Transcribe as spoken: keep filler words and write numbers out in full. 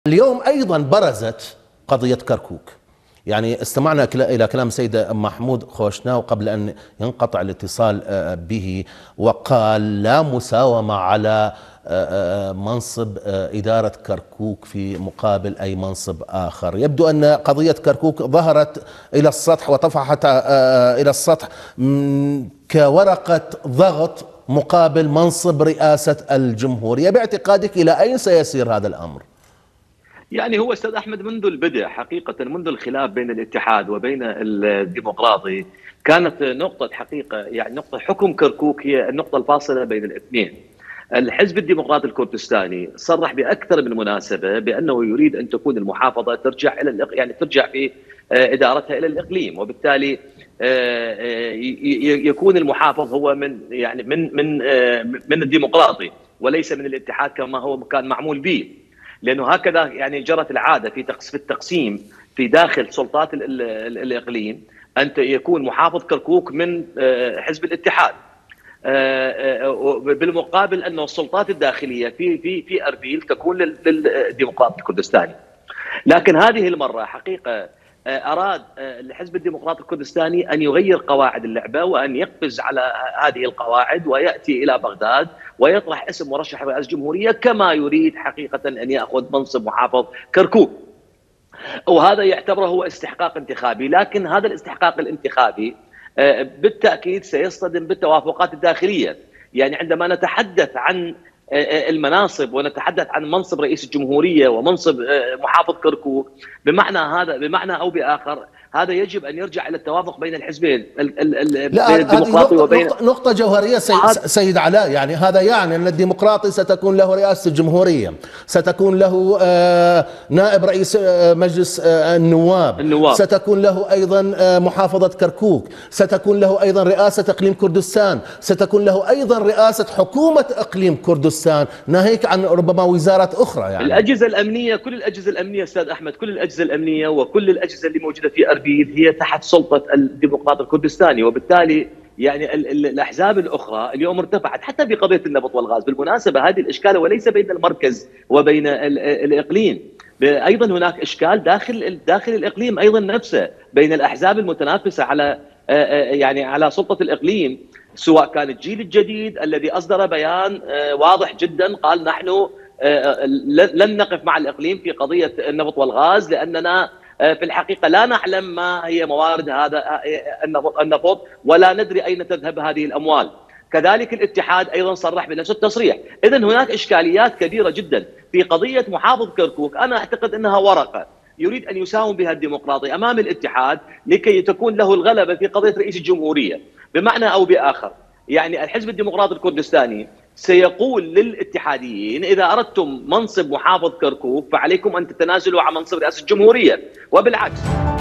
اليوم أيضا برزت قضية كركوك. يعني استمعنا إلى كلام السيد محمود خوشناو قبل أن ينقطع الاتصال به، وقال لا مساومة على منصب إدارة كركوك في مقابل أي منصب آخر. يبدو أن قضية كركوك ظهرت إلى السطح وطفحت إلى السطح كورقة ضغط مقابل منصب رئاسة الجمهورية. باعتقادك إلى أين سيسير هذا الأمر؟ يعني هو استاذ احمد منذ البدء حقيقه، منذ الخلاف بين الاتحاد وبين الديمقراطي كانت نقطه حقيقه، يعني نقطه حكم كركوك هي النقطه الفاصله بين الاثنين. الحزب الديمقراطي الكردستاني صرح باكثر من مناسبه بانه يريد ان تكون المحافظه ترجع الى يعني ترجع في ادارتها الى الاقليم، وبالتالي يكون المحافظ هو من يعني من من من الديمقراطي وليس من الاتحاد كما هو كان معمول به. لانه هكذا يعني جرت العاده في في التقسيم في داخل سلطات الاقليم ان يكون محافظ كركوك من حزب الاتحاد، بالمقابل انه السلطات الداخليه في في في اربيل تكون للديمقراطي الكردستاني. لكن هذه المره حقيقه اراد الحزب الديمقراطي الكردستاني ان يغير قواعد اللعبه وان يقفز على هذه القواعد وياتي الى بغداد ويطرح اسم مرشح رئاسه الجمهوريه كما يريد حقيقه ان ياخذ منصب محافظ كركوك. وهذا يعتبره هو استحقاق انتخابي، لكن هذا الاستحقاق الانتخابي بالتاكيد سيصطدم بالتوافقات الداخليه. يعني عندما نتحدث عن المناصب ونتحدث عن منصب رئيس الجمهورية ومنصب محافظ كركوك، بمعنى هذا بمعنى أو بآخر هذا يجب أن يرجع إلى التوافق بين الحزبين الديمقراطي وبين نقطة, نقطة جوهرية سيد, سيد علاء. يعني هذا يعني أن الديمقراطي ستكون له رئاسة الجمهورية، ستكون له نائب رئيس مجلس النواب, النواب ستكون له أيضا محافظة كركوك، ستكون له أيضا رئاسة إقليم كردستان، ستكون له أيضا رئاسة حكومة إقليم كردستان، ناهيك عن ربما وزارات أخرى. يعني الأجهزة الأمنية، كل الأجهزة الأمنية أستاذ أحمد، كل الأجهزة الأمنية وكل الأجهزة اللي موجودة في أربيل هي تحت سلطة الديمقراطي الكردستاني، وبالتالي يعني الأحزاب الأخرى اليوم ارتفعت حتى في قضية النفط والغاز. بالمناسبة هذه الإشكال وليس بين المركز وبين الإقليم، أيضا هناك إشكال داخل داخل الإقليم أيضا نفسه بين الأحزاب المتنافسة على يعني على سلطة الإقليم، سواء كان الجيل الجديد الذي أصدر بيان واضح جدا قال نحن لن نقف مع الإقليم في قضية النفط والغاز لأننا في الحقيقة لا نعلم ما هي موارد هذا النفط ولا ندري أين تذهب هذه الأموال. كذلك الاتحاد أيضا صرح بنفس التصريح. إذن هناك إشكاليات كبيرة جدا في قضية محافظ كركوك. أنا أعتقد أنها ورقة يريد أن يساوم بها الديمقراطي أمام الاتحاد لكي تكون له الغلبة في قضية رئيس الجمهورية. بمعنى أو بآخر يعني الحزب الديمقراطي الكردستاني سيقول للاتحاديين إذا أردتم منصب محافظ كركوك فعليكم أن تتنازلوا عن منصب رئاسة الجمهورية، وبالعكس.